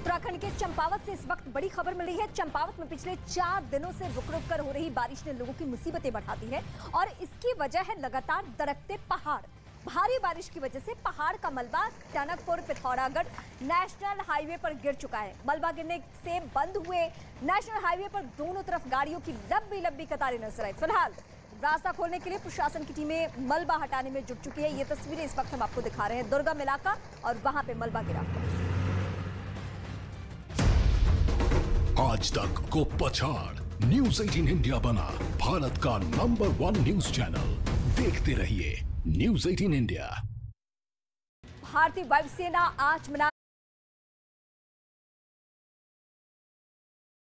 उत्तराखंड के चंपावत से इस वक्त बड़ी खबर मिली है। चंपावत में पिछले 4 दिनों से रुक-रुक कर हो रही बारिश ने लोगों की मुसीबतें बढ़ा दी है और इसकी वजह है लगातार दरकते पहाड़। भारी बारिश की वजह से पहाड़ का मलबा टनकपुर पिथौरागढ़ नेशनल हाईवे पर गिर चुका है। मलबा गिरने से बंद हुए नेशनल हाईवे पर दोनों तरफ गाड़ियों की लंबी लंबी कतारें नजर आई। फिलहाल रास्ता खोलने के लिए प्रशासन की टीमें मलबा हटाने में जुट चुकी है। ये तस्वीरें इस वक्त हम आपको दिखा रहे हैं, दुर्गम इलाका और वहां पे मलबा गिरा। आज तक को पछाड़ न्यूज़ 18 इंडिया बना भारत का नंबर 1 न्यूज चैनल। देखते रहिए न्यूज़ 18 इंडिया। भारतीय वायुसेना आज मना